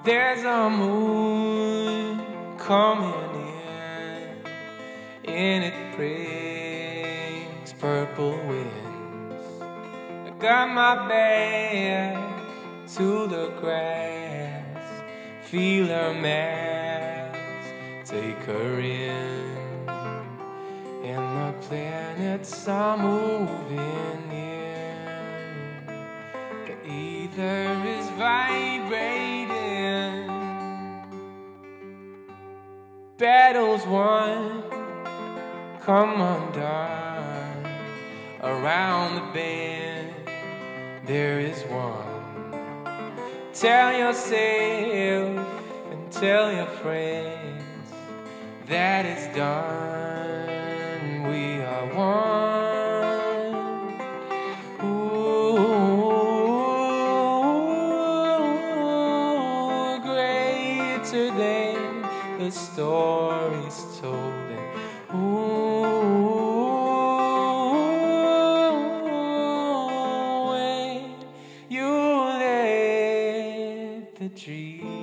There's a moon coming in, and it brings purple winds. I got my back to the grass, feel her mass, take her in, and the planets are moving in. The ether is vibrating. Battles won, come undone. Around the bend, there is one. Tell yourself and tell your friends that it's done. We are one. Ooh, greater than the stories told. When you let the dream